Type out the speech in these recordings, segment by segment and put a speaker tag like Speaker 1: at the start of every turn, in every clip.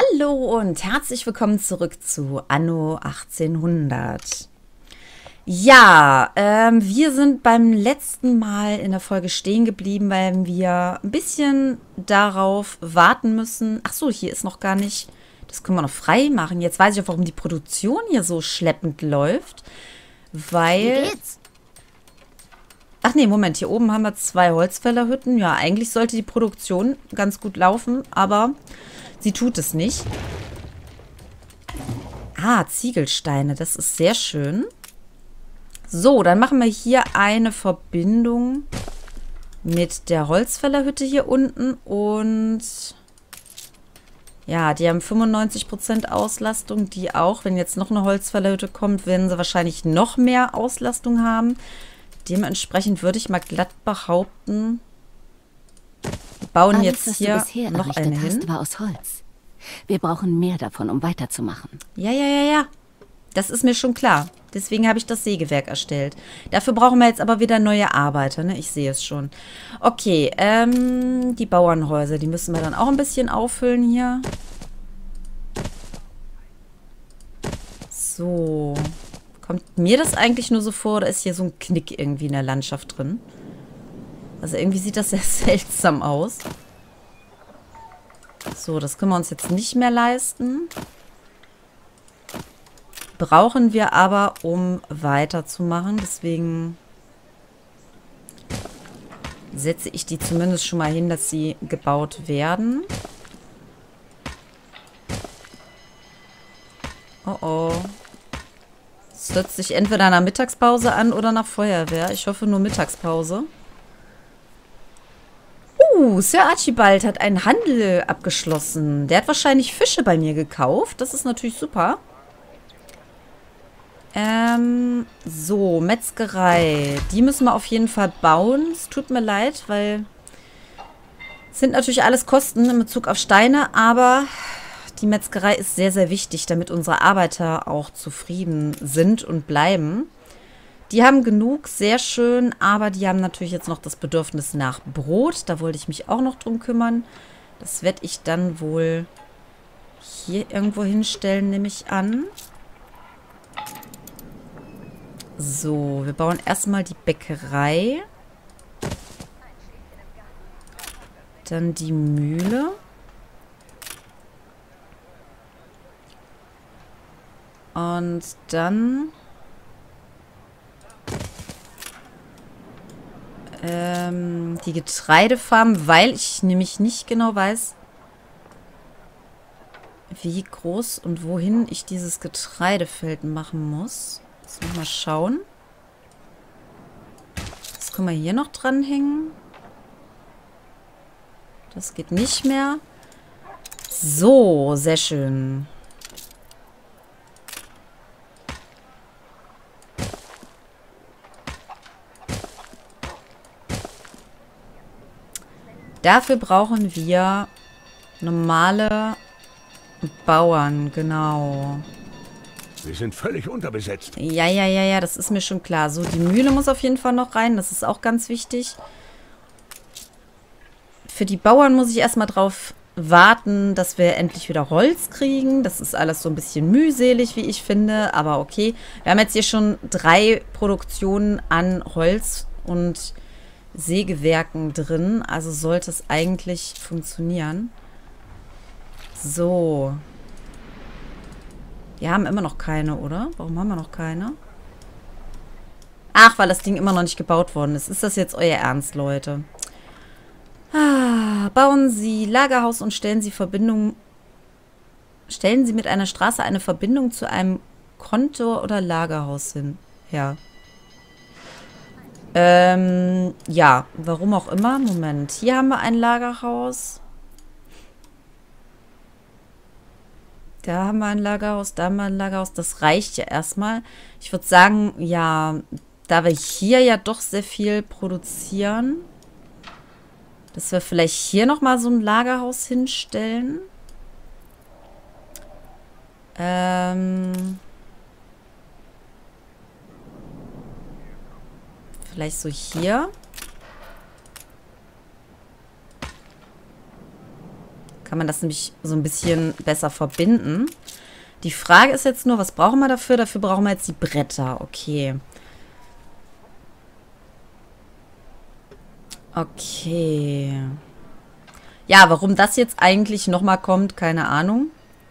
Speaker 1: Hallo und herzlich willkommen zurück zu Anno 1800. Ja, wir sind beim letzten Mal in der Folge stehen geblieben, weil wir ein bisschen darauf warten müssen. Ach so, hier ist noch gar nicht. Das können wir noch frei machen. Jetzt weiß ich auch, warum die Produktion hier so schleppend läuft. Weil.
Speaker 2: Wie geht's?
Speaker 1: Ach nee, Moment, hier oben haben wir 2 Holzfällerhütten. Ja, eigentlich sollte die Produktion ganz gut laufen, aber sie tut es nicht. Ah, Ziegelsteine, das ist sehr schön. So, dann machen wir hier eine Verbindung mit der Holzfällerhütte hier unten. Und ja, die haben 95% Auslastung. Die auch, wenn jetzt noch eine Holzfällerhütte kommt, werden sie wahrscheinlich noch mehr Auslastung haben. Dementsprechend würde ich mal glatt behaupten, wir bauen
Speaker 2: Alles,
Speaker 1: jetzt
Speaker 2: was
Speaker 1: hier
Speaker 2: du bisher
Speaker 1: noch
Speaker 2: errichtet
Speaker 1: eine hin.
Speaker 2: hast, war aus Holz. Wir brauchen mehr davon, um weiterzumachen.
Speaker 1: Ja. Das ist mir schon klar. Deswegen habe ich das Sägewerk erstellt. Dafür brauchen wir jetzt aber wieder neue Arbeiter, ne? Ich sehe es schon. Okay, die Bauernhäuser, die müssen wir dann auch ein bisschen auffüllen hier. So. Kommt mir das eigentlich nur so vor, oder ist hier so ein Knick irgendwie in der Landschaft drin? Also irgendwie sieht das sehr seltsam aus. So, das können wir uns jetzt nicht mehr leisten. Brauchen wir aber, um weiterzumachen. Deswegen setze ich die zumindest schon mal hin, dass sie gebaut werden. Oh oh. Es hört sich entweder nach Mittagspause an oder nach Feuerwehr. Ich hoffe nur Mittagspause. Sir Archibald hat einen Handel abgeschlossen. Der hat wahrscheinlich Fische bei mir gekauft. Das ist natürlich super. So, Metzgerei. Die müssen wir auf jeden Fall bauen. Es tut mir leid, weil es sind natürlich alles Kosten in Bezug auf Steine, aber die Metzgerei ist sehr, sehr wichtig, damit unsere Arbeiter auch zufrieden sind und bleiben. Die haben genug, sehr schön, aber die haben natürlich jetzt noch das Bedürfnis nach Brot. Da wollte ich mich auch noch drum kümmern. Das werde ich dann wohl hier irgendwo hinstellen, nehme ich an. So, wir bauen erstmal die Bäckerei. Dann die Mühle. Und dann die Getreidefarm, weil ich nämlich nicht genau weiß, wie groß und wohin ich dieses Getreidefeld machen muss. Jetzt noch mal schauen. Das können wir hier noch dranhängen. Das geht nicht mehr. So, sehr schön. Dafür brauchen wir normale Bauern, genau.
Speaker 3: Wir sind völlig unterbesetzt.
Speaker 1: Ja, das ist mir schon klar. So, die Mühle muss auf jeden Fall noch rein. Das ist auch ganz wichtig. Für die Bauern muss ich erstmal drauf warten, dass wir endlich wieder Holz kriegen. Das ist alles so ein bisschen mühselig, wie ich finde. Aber okay. Wir haben jetzt hier schon 3 Produktionen an Holz und Sägewerken drin. Also sollte es eigentlich funktionieren. So. Wir haben immer noch keine, oder? Warum haben wir noch keine? Ach, weil das Ding immer noch nicht gebaut worden ist. Ist das jetzt euer Ernst, Leute? Bauen Sie Lagerhaus und stellen Sie mit einer Straße eine Verbindung zu einem Kontor oder Lagerhaus hin. Ja. Ja, warum auch immer. Moment, hier haben wir ein Lagerhaus. Da haben wir ein Lagerhaus, da haben wir ein Lagerhaus. Das reicht ja erstmal. Ich würde sagen, ja, da wir hier ja doch sehr viel produzieren, dass wir vielleicht hier nochmal so ein Lagerhaus hinstellen. Vielleicht so hier. Kann man das nämlich so ein bisschen besser verbinden. Die Frage ist jetzt nur, was brauchen wir dafür? Dafür brauchen wir jetzt die Bretter. Okay. Okay. Ja, warum das jetzt eigentlich nochmal kommt, keine Ahnung.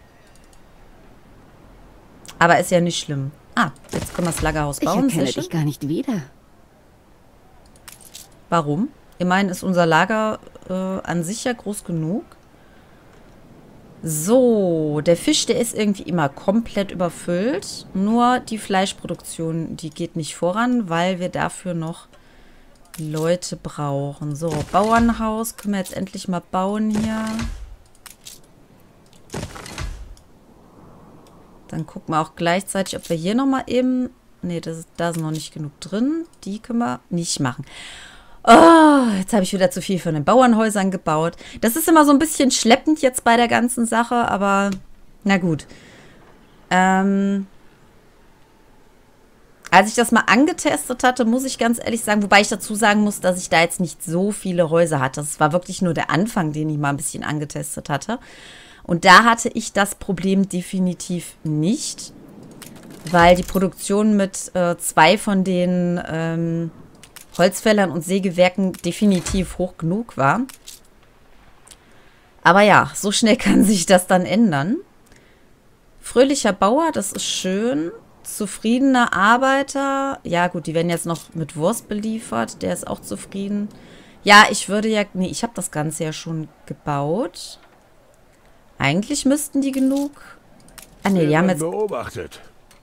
Speaker 1: Aber ist ja nicht schlimm. Ah, jetzt können wir das Lagerhaus bauen.
Speaker 2: Ich erkenne dich gar nicht wieder.
Speaker 1: Warum? Immerhin ist unser Lager an sich ja groß genug. So, der Fisch, der ist irgendwie immer komplett überfüllt. Nur die Fleischproduktion, die geht nicht voran, weil wir dafür noch Leute brauchen. So, Bauernhaus können wir jetzt endlich mal bauen hier. Dann gucken wir auch gleichzeitig, ob wir hier nochmal eben... Ne, da sind noch nicht genug drin. Die können wir nicht machen. Oh, jetzt habe ich wieder zu viel von den Bauernhäusern gebaut. Das ist immer so ein bisschen schleppend jetzt bei der ganzen Sache, aber na gut. Als ich das mal angetestet hatte, muss ich ganz ehrlich sagen, wobei ich dazu sagen muss, dass ich da jetzt nicht so viele Häuser hatte. Das war wirklich nur der Anfang, den ich mal ein bisschen angetestet hatte. Und da hatte ich das Problem definitiv nicht, weil die Produktion mit 2 von den Holzfällern und Sägewerken definitiv hoch genug war. Aber ja, so schnell kann sich das dann ändern. Fröhlicher Bauer, das ist schön. Zufriedener Arbeiter. Ja gut, die werden jetzt noch mit Wurst beliefert. Der ist auch zufrieden. Ja, ich würde ja... Nee, ich habe das Ganze ja schon gebaut. Eigentlich müssten die genug... Ah nee, die haben jetzt...
Speaker 3: beobachtet.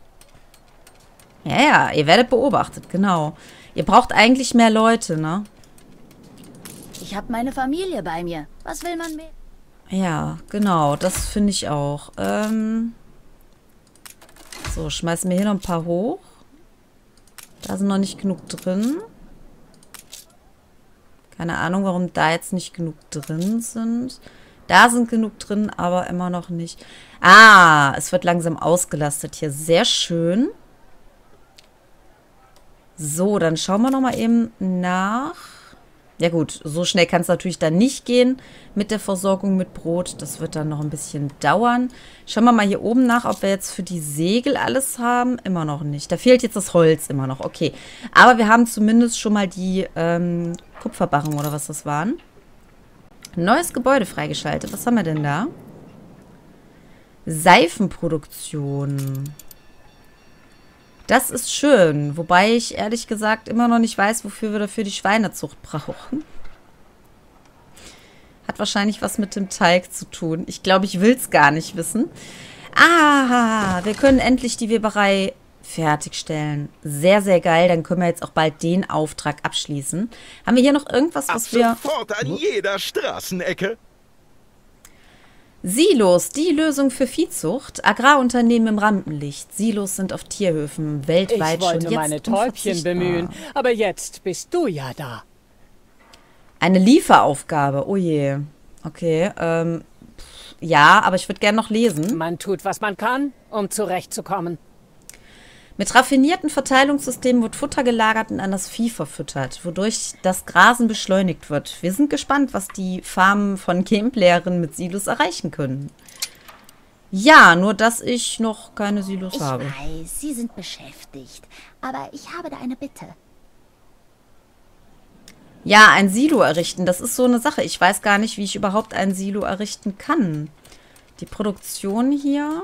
Speaker 1: Ja, ihr werdet beobachtet, genau. Ihr braucht eigentlich mehr Leute, ne?
Speaker 4: Ich habe meine Familie bei mir. Was will man mehr?
Speaker 1: Ja, genau, das finde ich auch. So, schmeißen wir hier noch ein paar hoch. Da sind noch nicht genug drin. Keine Ahnung, warum da jetzt nicht genug drin sind. Da sind genug drin, aber immer noch nicht. Ah, es wird langsam ausgelastet hier. Sehr schön. So, dann schauen wir noch mal eben nach. Ja gut, so schnell kann es natürlich dann nicht gehen mit der Versorgung mit Brot. Das wird dann noch ein bisschen dauern. Schauen wir mal hier oben nach, ob wir jetzt für die Segel alles haben. Immer noch nicht. Da fehlt jetzt das Holz immer noch. Okay, aber wir haben zumindest schon mal die Kupferbarren oder was das waren. Neues Gebäude freigeschaltet. Was haben wir denn da? Seifenproduktion. Das ist schön, wobei ich ehrlich gesagt immer noch nicht weiß, wofür wir dafür die Schweinezucht brauchen. Hat wahrscheinlich was mit dem Teig zu tun. Ich glaube, ich will es gar nicht wissen. Ah, wir können endlich die Weberei fertigstellen. Sehr, sehr geil. Dann können wir jetzt auch bald den Auftrag abschließen. Haben wir hier noch irgendwas, was wir...
Speaker 5: Sofort an jeder Straßenecke.
Speaker 1: Silos, die Lösung für Viehzucht. Agrarunternehmen im Rampenlicht. Silos sind auf Tierhöfen weltweit schon jetzt
Speaker 6: Ich wollte meine Täubchen bemühen, aber jetzt bist du ja da.
Speaker 1: Eine Lieferaufgabe. Oh je. Okay, ja, aber ich würde gerne noch lesen.
Speaker 6: Man tut, was man kann, um zurechtzukommen.
Speaker 1: Mit raffinierten Verteilungssystemen wird Futter gelagert und an das Vieh verfüttert, wodurch das Grasen beschleunigt wird. Wir sind gespannt, was die Farmen von Gameplayerinnen mit Silos erreichen können. Ja, nur dass ich noch keine Silos habe.
Speaker 4: Ich weiß, Sie sind beschäftigt, aber ich habe da eine Bitte.
Speaker 1: Ja, ein Silo errichten, das ist so eine Sache. Ich weiß gar nicht, wie ich überhaupt ein Silo errichten kann. Die Produktion hier...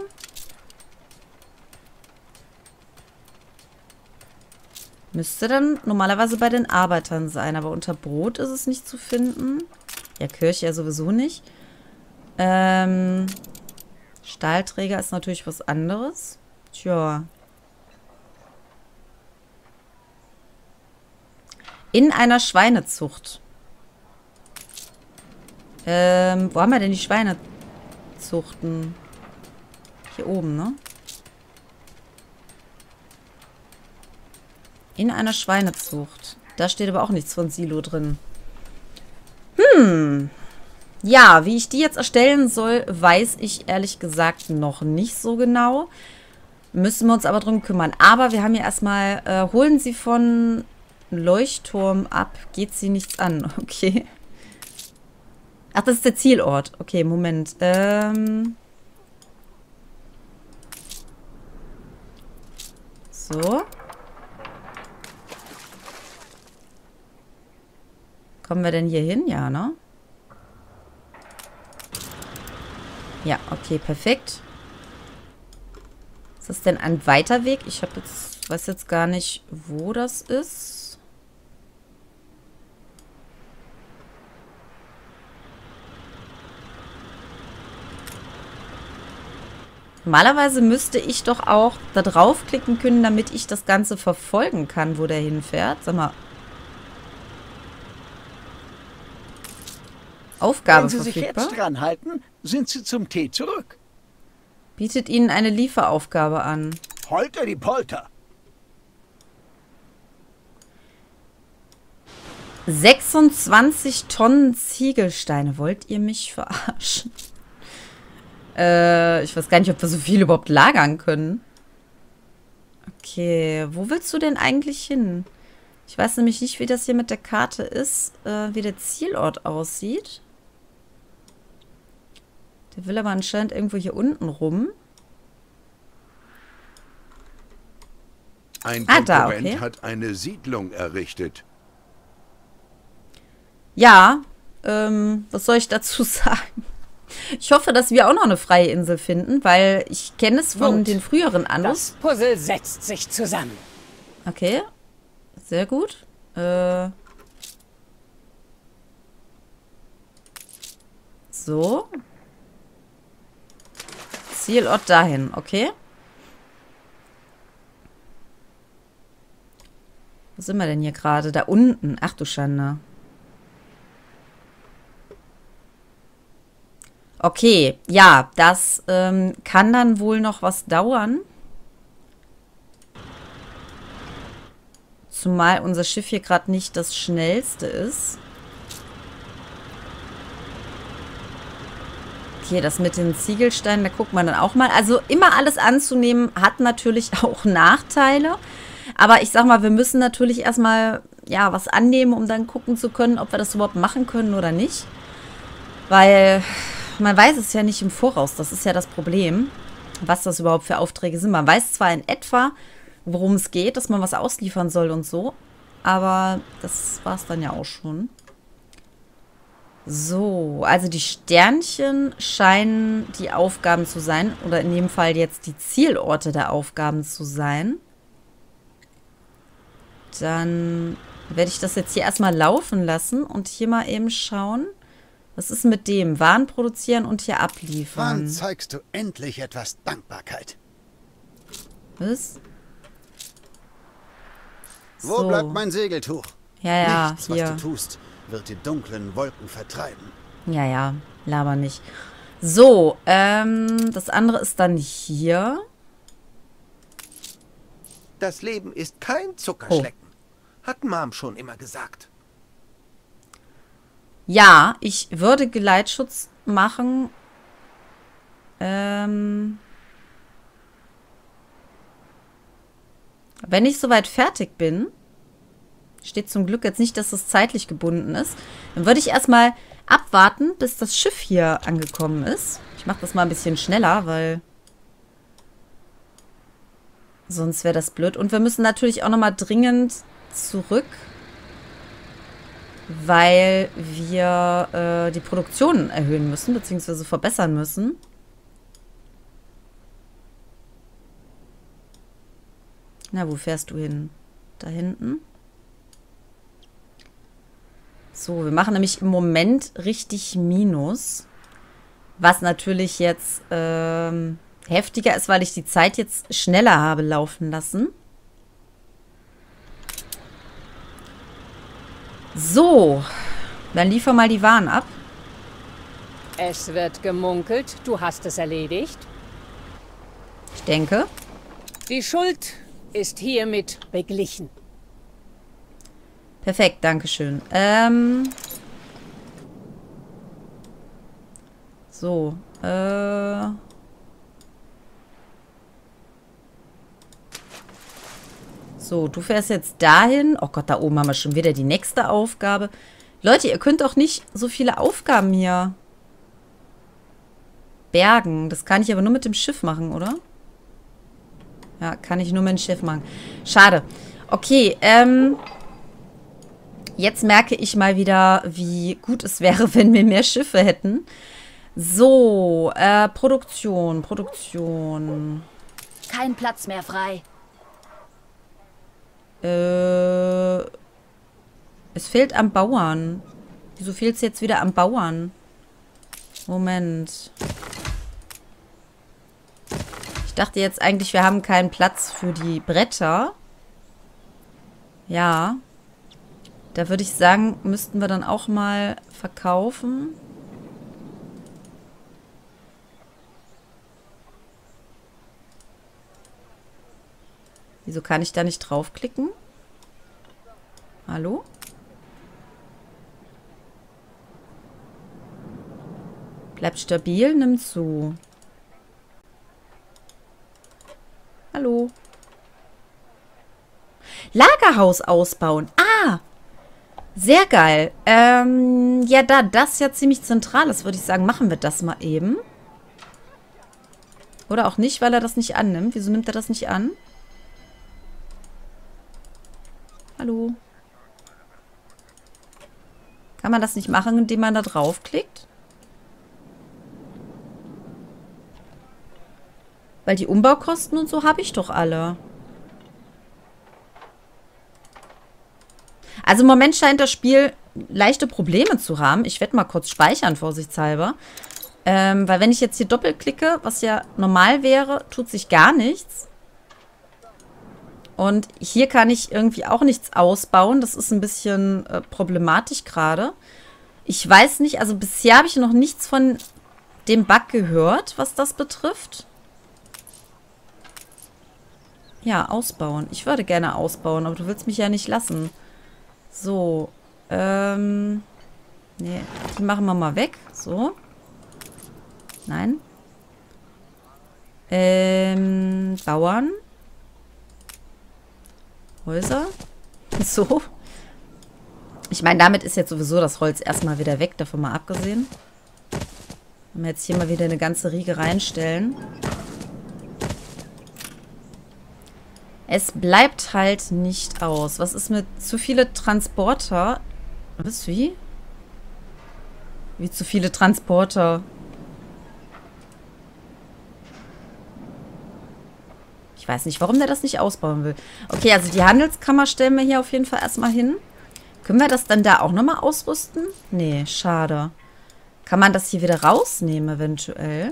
Speaker 1: Müsste dann normalerweise bei den Arbeitern sein, aber unter Brot ist es nicht zu finden. Ja, Kirche ja sowieso nicht. Stahlträger ist natürlich was anderes. Tja. In einer Schweinezucht. Wo haben wir denn die Schweinezuchten? Hier oben, ne? In einer Schweinezucht. Da steht aber auch nichts von Silo drin. Ja, wie ich die jetzt erstellen soll, weiß ich ehrlich gesagt noch nicht so genau. Müssen wir uns aber drum kümmern. Aber wir haben ja erstmal, holen Sie von Leuchtturm ab. Geht Sie nichts an. Okay. Ach, das ist der Zielort. Okay, Moment. So. Kommen wir denn hier hin? Ja, ne? Ja, okay, perfekt. Ist das denn ein weiter Weg? Ich weiß jetzt gar nicht, wo das ist. Normalerweise müsste ich doch auch da draufklicken können, damit ich das Ganze verfolgen kann, wo der hinfährt. Sag mal. Aufgabe
Speaker 7: Wenn Sie sich
Speaker 1: verfügbar.
Speaker 7: jetzt dran halten, sind Sie zum Tee zurück.
Speaker 1: Bietet Ihnen eine Lieferaufgabe an.
Speaker 7: Holter die Polter.
Speaker 1: 26 Tonnen Ziegelsteine. Wollt ihr mich verarschen? Ich weiß gar nicht, ob wir so viel überhaupt lagern können. Okay, wo willst du denn eigentlich hin? Ich weiß nämlich nicht, wie das hier mit der Karte ist, wie der Zielort aussieht. Der will aber anscheinend irgendwo hier unten rum.
Speaker 3: Ein
Speaker 1: Da,
Speaker 3: Konkurrent
Speaker 1: okay.
Speaker 3: hat eine Siedlung errichtet.
Speaker 1: Ja, was soll ich dazu sagen? Ich hoffe, dass wir auch noch eine freie Insel finden, weil ich kenne es von
Speaker 6: Gut.
Speaker 1: den früheren Annos.
Speaker 6: Das Puzzle setzt sich zusammen.
Speaker 1: Okay, sehr gut. So. Zielort dahin, okay. Wo sind wir denn hier gerade? Da unten. Ach du Schande. Okay, ja, das kann dann wohl noch was dauern. Zumal unser Schiff hier gerade nicht das schnellste ist. Okay, das mit den Ziegelsteinen, da guckt man dann auch mal. Also immer alles anzunehmen, hat natürlich auch Nachteile. Aber ich sag mal, wir müssen natürlich erstmal ja, was annehmen, um dann gucken zu können, ob wir das überhaupt machen können oder nicht. Weil man weiß es ja nicht im Voraus. Das ist ja das Problem, was das überhaupt für Aufträge sind. Man weiß zwar in etwa, worum es geht, dass man was ausliefern soll und so. Aber das war es dann ja auch schon. So, also die Sternchen scheinen die Aufgaben zu sein. Oder in dem Fall jetzt die Zielorte der Aufgaben zu sein. Dann werde ich das jetzt hier erstmal laufen lassen und hier mal eben schauen. Was ist mit dem? Waren produzieren und hier abliefern.
Speaker 8: Wann zeigst du endlich etwas Dankbarkeit?
Speaker 1: Was?
Speaker 8: Wo bleibt mein Segeltuch?
Speaker 1: Ja,
Speaker 8: Nichts, was
Speaker 1: hier.
Speaker 8: du tust, wird die dunklen Wolken vertreiben.
Speaker 1: Ja, laber nicht. So, das andere ist dann hier.
Speaker 5: Das Leben ist kein Zuckerschlecken. Hat Mom schon immer gesagt.
Speaker 1: Ja, ich würde Geleitschutz machen. Wenn ich soweit fertig bin, steht zum Glück jetzt nicht, dass das zeitlich gebunden ist, dann würde ich erstmal abwarten, bis das Schiff hier angekommen ist. Ich mache das mal ein bisschen schneller, weil sonst wäre das blöd. Und wir müssen natürlich auch nochmal dringend zurück, weil wir die Produktion erhöhen müssen, beziehungsweise verbessern müssen. Na, wo fährst du hin? Da hinten. So, wir machen nämlich im Moment richtig Minus. Was natürlich jetzt heftiger ist, weil ich die Zeit jetzt schneller habe laufen lassen. So, dann liefer mal die Waren ab.
Speaker 6: Es wird gemunkelt, du hast es erledigt.
Speaker 1: Ich denke.
Speaker 6: Die Schuld ist hiermit beglichen.
Speaker 1: Perfekt, dankeschön. So, So, du fährst jetzt dahin. Oh Gott, da oben haben wir schon wieder die nächste Aufgabe. Leute, ihr könnt doch nicht so viele Aufgaben hier bergen. Das kann ich aber nur mit dem Schiff machen, oder? Ja, kann ich nur mit dem Schiff machen. Schade. Okay, jetzt merke ich mal wieder, wie gut es wäre, wenn wir mehr Schiffe hätten. So, Produktion.
Speaker 4: Kein Platz mehr frei.
Speaker 1: Es fehlt am Bauern. Wieso fehlt es jetzt wieder am Bauern? Moment. Ich dachte jetzt eigentlich, wir haben keinen Platz für die Bretter. Ja. Da würde ich sagen, müssten wir dann auch mal verkaufen. Wieso kann ich da nicht draufklicken? Hallo? Bleibt stabil, nimmt zu. Hallo? Lagerhaus ausbauen. Ah! Sehr geil. Ja, da das ja ziemlich zentral ist, würde ich sagen, machen wir das mal eben. Oder auch nicht, weil er das nicht annimmt. Wieso nimmt er das nicht an? Hallo? Kann man das nicht machen, indem man da draufklickt? Weil die Umbaukosten und so habe ich doch alle. Also im Moment scheint das Spiel leichte Probleme zu haben. Ich werde mal kurz speichern, vorsichtshalber. Weil wenn ich jetzt hier doppelklicke, was ja normal wäre, tut sich gar nichts. Und hier kann ich irgendwie auch nichts ausbauen. Das ist ein bisschen problematisch gerade. Ich weiß nicht, also bisher habe ich noch nichts von dem Bug gehört, was das betrifft. Ja, ausbauen. Ich würde gerne ausbauen, aber du willst mich ja nicht lassen. So, nee, die machen wir mal weg. So. Nein. Bauern. Häuser. So. Ich meine, damit ist jetzt sowieso das Holz erstmal wieder weg, davon mal abgesehen. Wenn wir jetzt hier mal wieder eine ganze Riege reinstellen. Es bleibt halt nicht aus. Was ist mit zu viele Transporter? Was, wie? Wie zu viele Transporter? Ich weiß nicht, warum der das nicht ausbauen will. Okay, also die Handelskammer stellen wir hier auf jeden Fall erstmal hin. Können wir das dann da auch nochmal ausrüsten? Nee, schade. Kann man das hier wieder rausnehmen eventuell?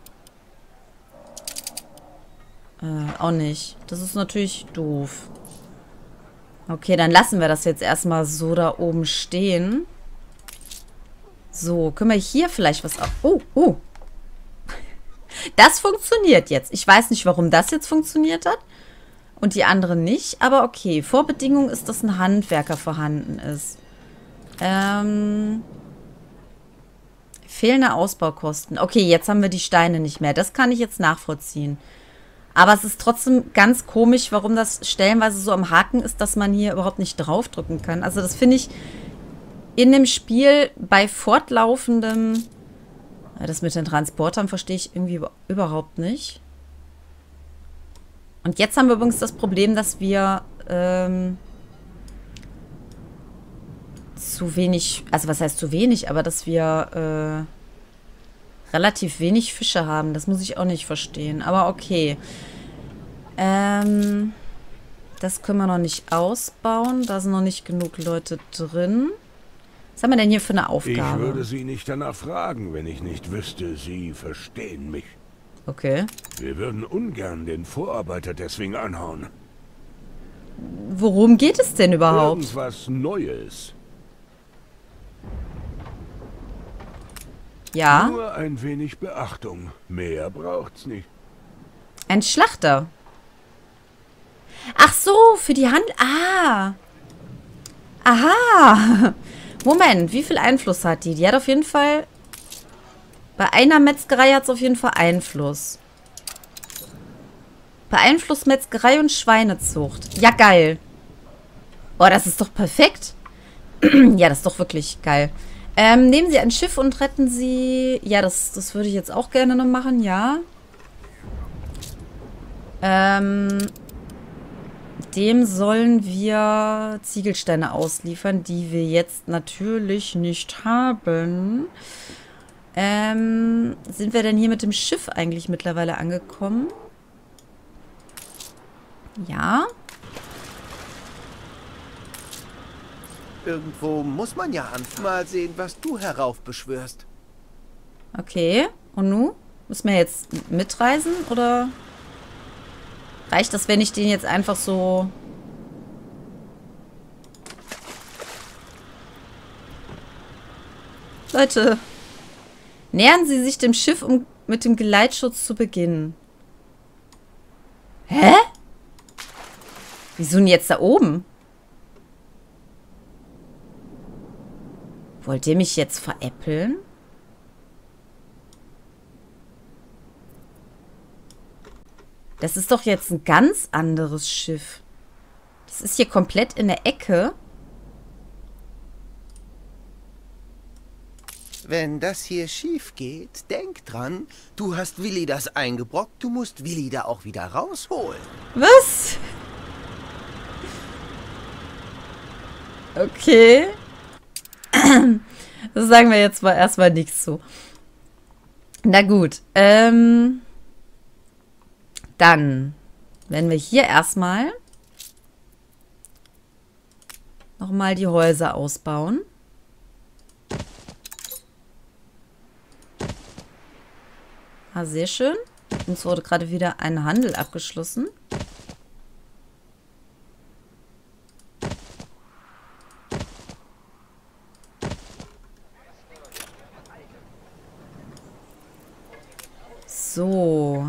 Speaker 1: Auch nicht. Das ist natürlich doof. Okay, dann lassen wir das jetzt erstmal so da oben stehen. So, können wir hier vielleicht was... Oh. Das funktioniert jetzt. Ich weiß nicht, warum das jetzt funktioniert hat. Und die anderen nicht. Aber okay, Vorbedingung ist, dass ein Handwerker vorhanden ist. Fehlende Ausbaukosten. Okay, jetzt haben wir die Steine nicht mehr. Das kann ich jetzt nachvollziehen. Aber es ist trotzdem ganz komisch, warum das stellenweise so am Haken ist, dass man hier überhaupt nicht draufdrücken kann. Also das finde ich in dem Spiel bei fortlaufendem... Das mit den Transportern verstehe ich irgendwie überhaupt nicht. Und jetzt haben wir übrigens das Problem, dass wir zu wenig... Also was heißt zu wenig? Aber dass wir relativ wenig Fische haben. Das muss ich auch nicht verstehen. Aber okay. Das können wir noch nicht ausbauen. Da sind noch nicht genug Leute drin. Was haben wir denn hier für eine Aufgabe?
Speaker 3: Ich würde Sie nicht danach fragen, wenn ich nicht wüsste, Sie verstehen mich.
Speaker 1: Okay.
Speaker 3: Wir würden ungern den Vorarbeiter deswegen anhauen.
Speaker 1: Worum geht es denn überhaupt?
Speaker 3: Irgendwas Neues.
Speaker 1: Ja.
Speaker 3: Nur ein wenig Beachtung. Mehr braucht's nicht.
Speaker 1: Ein Schlachter. Ach so, für die Hand... Ah. Aha. Moment, wie viel Einfluss hat die? Die hat auf jeden Fall... Bei einer Metzgerei hat es auf jeden Fall Einfluss. Beeinflusst Metzgerei und Schweinezucht. Ja, geil. Oh, das ist doch perfekt. Ja, das ist doch wirklich geil. Nehmen Sie ein Schiff und retten Sie... Ja, das würde ich jetzt auch gerne noch machen, ja. Dem sollen wir Ziegelsteine ausliefern, die wir jetzt natürlich nicht haben. Sind wir denn hier mit dem Schiff eigentlich mittlerweile angekommen? Ja.
Speaker 5: Irgendwo muss man ja anfangen. Mal sehen, was du heraufbeschwörst.
Speaker 1: Okay. Und nu? Müssen wir jetzt mitreisen, oder reicht das, wenn ich den jetzt einfach so... Leute, nähern Sie sich dem Schiff, um mit dem Geleitschutz zu beginnen. Hä? Wieso denn jetzt da oben? Wollt ihr mich jetzt veräppeln? Das ist doch jetzt ein ganz anderes Schiff. Das ist hier komplett in der Ecke.
Speaker 5: Wenn das hier schief geht, denk dran, du hast Willi das eingebrockt, du musst Willi da auch wieder rausholen.
Speaker 1: Was? Okay. Das sagen wir jetzt mal erstmal nichts zu. Na gut. Dann werden wir hier erstmal nochmal die Häuser ausbauen. Ah, sehr schön. Uns wurde gerade wieder ein Handel abgeschlossen. So.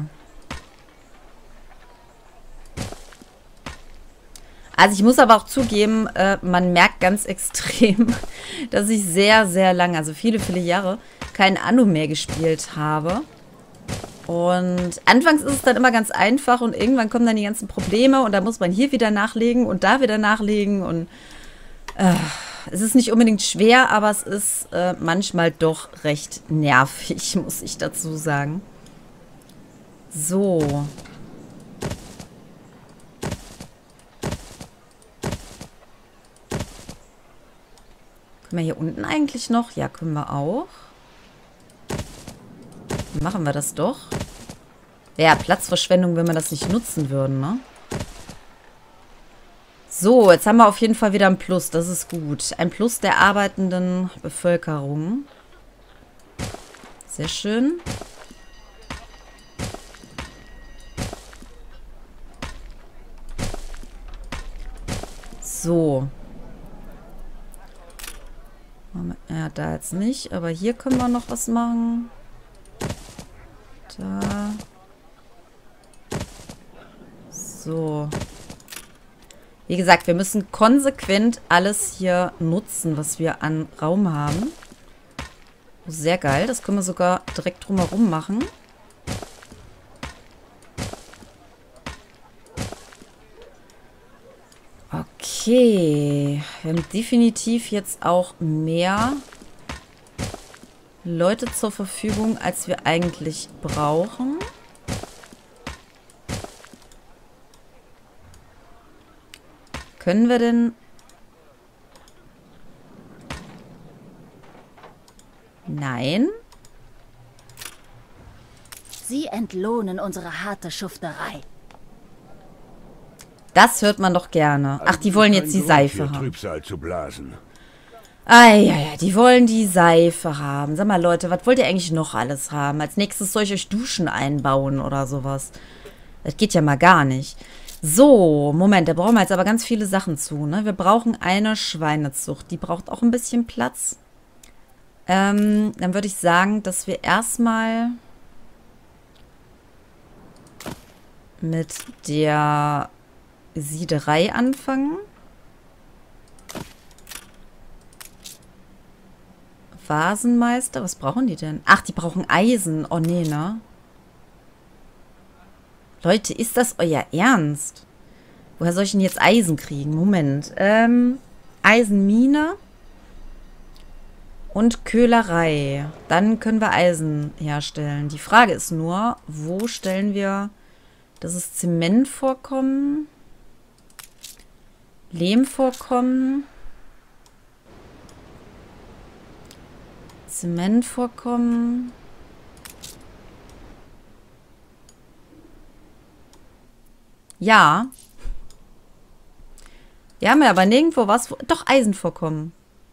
Speaker 1: Also ich muss aber auch zugeben, man merkt ganz extrem, dass ich sehr, sehr lange, also viele, viele Jahre, kein Anno mehr gespielt habe. Und anfangs ist es dann immer ganz einfach und irgendwann kommen dann die ganzen Probleme und da muss man hier wieder nachlegen und da wieder nachlegen und es ist nicht unbedingt schwer, aber es ist manchmal doch recht nervig, muss ich dazu sagen. So. Können wir hier unten eigentlich noch? Ja, können wir auch. Dann machen wir das doch. Ja, Platzverschwendung, wenn wir das nicht nutzen würden, ne? So, jetzt haben wir auf jeden Fall wieder ein Plus. Das ist gut. Ein Plus der arbeitenden Bevölkerung. Sehr schön. So. Ja, da jetzt nicht. Aber hier können wir noch was machen. Da. So. Wie gesagt, wir müssen konsequent alles hier nutzen, was wir an Raum haben. Sehr geil. Das können wir sogar direkt drumherum machen. Okay. Wir haben definitiv jetzt auch mehr Leute zur Verfügung, als wir eigentlich brauchen. Können wir denn... Nein.
Speaker 4: Sie entlohnen unsere harte Schufterei.
Speaker 1: Das hört man doch gerne. Ach, die wollen jetzt die Seife haben.
Speaker 3: Trübsal zu blasen.
Speaker 1: Ja, die wollen die Seife haben. Sag mal, Leute, was wollt ihr eigentlich noch alles haben? Als nächstes soll ich euch Duschen einbauen oder sowas. Das geht ja mal gar nicht. So, Moment, da brauchen wir jetzt aber ganz viele Sachen zu, ne? Wir brauchen eine Schweinezucht. Die braucht auch ein bisschen Platz. Dann würde ich sagen, dass wir erstmal mit der Siederei anfangen. Vasenmeister, was brauchen die denn? Ach, die brauchen Eisen. Oh nee, ne? Leute, ist das euer Ernst? Woher soll ich denn jetzt Eisen kriegen? Moment. Eisenmine. Und Köhlerei. Dann können wir Eisen herstellen. Die Frage ist nur, wo stellen wir das ist Zementvorkommen, Lehmvorkommen, Zementvorkommen. Ja. Wir haben ja aber nirgendwo was. Doch, Eisenvorkommen.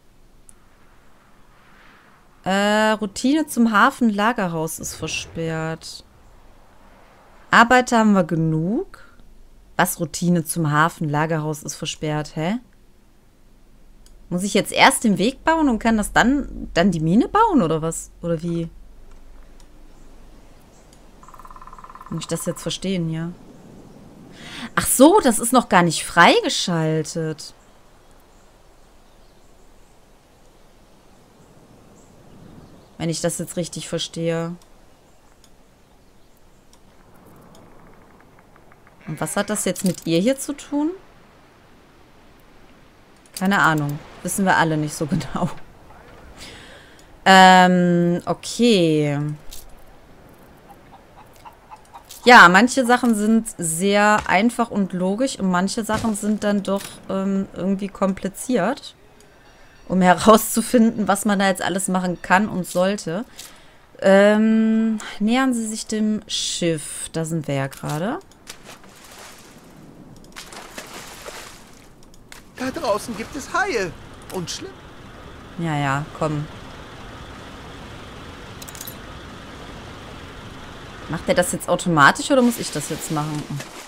Speaker 1: Routine zum Hafenlagerhaus ist versperrt. Arbeiter haben wir genug. Was Routine zum Hafenlagerhaus ist versperrt, hä? Muss ich jetzt erst den Weg bauen und kann das dann die Mine bauen oder was? Oder wie? Muss ich das jetzt verstehen hier? Ach so, das ist noch gar nicht freigeschaltet. Wenn ich das jetzt richtig verstehe. Und was hat das jetzt mit ihr hier zu tun? Keine Ahnung. Wissen wir alle nicht so genau. Okay. Ja, manche Sachen sind sehr einfach und logisch und manche Sachen sind dann doch irgendwie kompliziert, um herauszufinden, was man da jetzt alles machen kann und sollte. Nähern Sie sich dem Schiff. Da sind wir ja gerade.
Speaker 5: Da draußen gibt es Haie. Und schlimm.
Speaker 1: Ja, ja, komm. Macht er das jetzt automatisch oder muss ich das jetzt machen?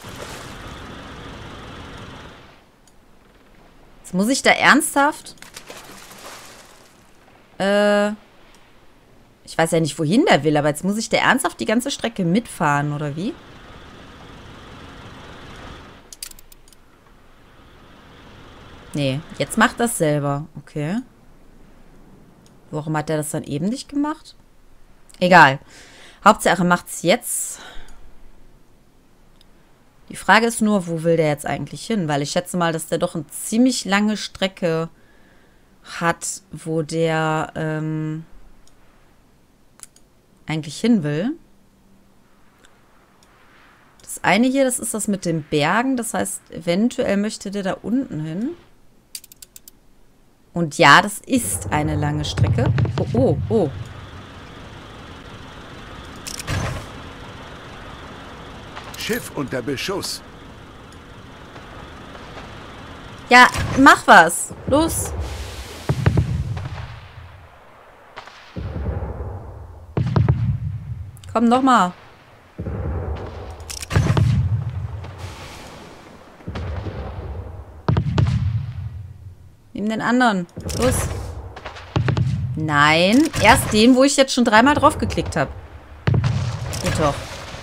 Speaker 1: Jetzt muss ich da ernsthaft... Ich weiß ja nicht, wohin der will, aber jetzt muss ich da ernsthaft die ganze Strecke mitfahren, oder wie? Nee, jetzt macht das selber. Okay. Warum hat er das dann eben nicht gemacht? Egal. Hauptsache macht's jetzt. Die Frage ist nur, wo will der jetzt eigentlich hin? Weil ich schätze mal, dass der doch eine ziemlich lange Strecke hat, wo der eigentlich hin will. Das eine hier, das ist das mit den Bergen. Das heißt, eventuell möchte der da unten hin. Und ja, das ist eine lange Strecke. Oh, oh, oh.
Speaker 3: Schiff unter Beschuss.
Speaker 1: Ja, mach was. Los. Komm, noch mal. Nimm den anderen. Los. Nein, erst den, wo ich jetzt schon dreimal drauf geklickt habe. Geht doch.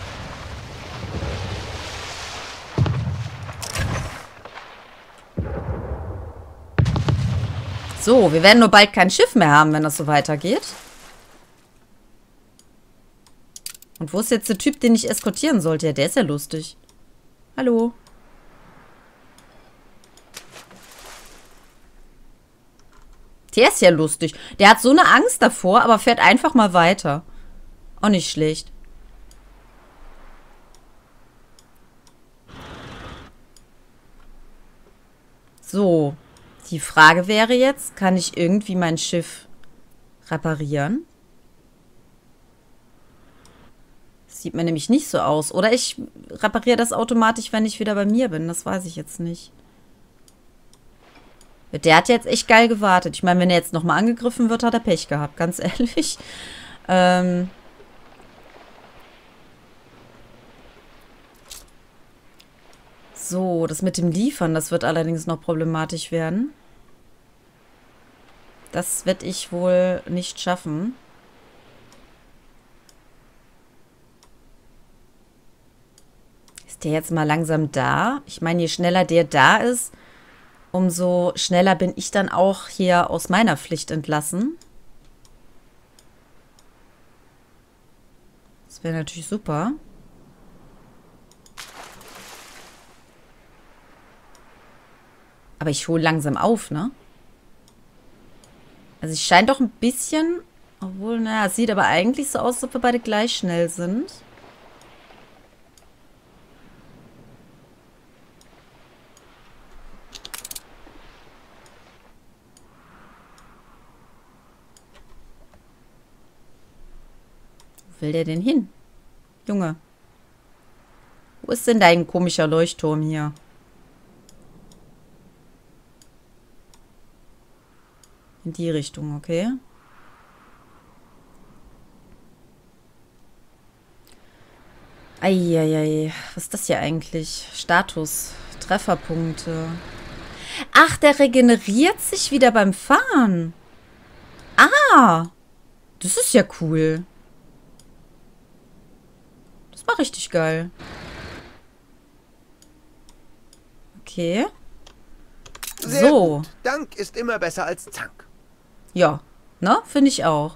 Speaker 1: So, wir werden nur bald kein Schiff mehr haben, wenn das so weitergeht. Und wo ist jetzt der Typ, den ich eskortieren sollte? Ja, der ist ja lustig. Hallo. Der ist ja lustig. Der hat so eine Angst davor, aber fährt einfach mal weiter. Auch nicht schlecht. So. Die Frage wäre jetzt, kann ich irgendwie mein Schiff reparieren? Sieht mir nämlich nicht so aus. Oder ich repariere das automatisch, wenn ich wieder bei mir bin. Das weiß ich jetzt nicht. Der hat jetzt echt geil gewartet. Ich meine, wenn er jetzt nochmal angegriffen wird, hat er Pech gehabt. Ganz ehrlich. So, das mit dem Liefern, das wird allerdings noch problematisch werden. Das werde ich wohl nicht schaffen. Ist der jetzt mal langsam da? Ich meine, je schneller der da ist, umso schneller bin ich dann auch hier aus meiner Pflicht entlassen. Das wäre natürlich super. Aber ich hole langsam auf, ne? Also es scheint doch ein bisschen... Obwohl, naja, es sieht aber eigentlich so aus, als ob wir beide gleich schnell sind. Wo will der denn hin? Junge. Wo ist denn dein komischer Leuchtturm hier? In die Richtung, okay. Eieiei, was ist das hier eigentlich? Status, Trefferpunkte. Ach, der regeneriert sich wieder beim Fahren. Ah, das ist ja cool. Das war richtig geil. Okay.
Speaker 5: Sehr
Speaker 1: So.
Speaker 5: gut. Dank ist immer besser als Zank.
Speaker 1: Ja, ne? Finde ich auch.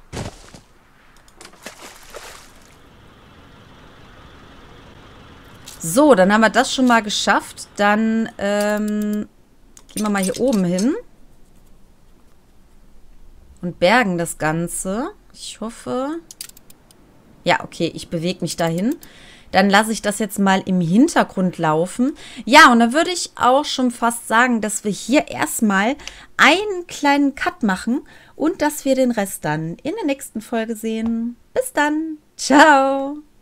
Speaker 1: So, dann haben wir das schon mal geschafft. Dann gehen wir mal hier oben hin. Und bergen das Ganze. Ich hoffe... Ja, okay, ich bewege mich dahin. Dann lasse ich das jetzt mal im Hintergrund laufen. Ja, und dann würde ich auch schon fast sagen, dass wir hier erstmal einen kleinen Cut machen und dass wir den Rest dann in der nächsten Folge sehen. Bis dann. Ciao.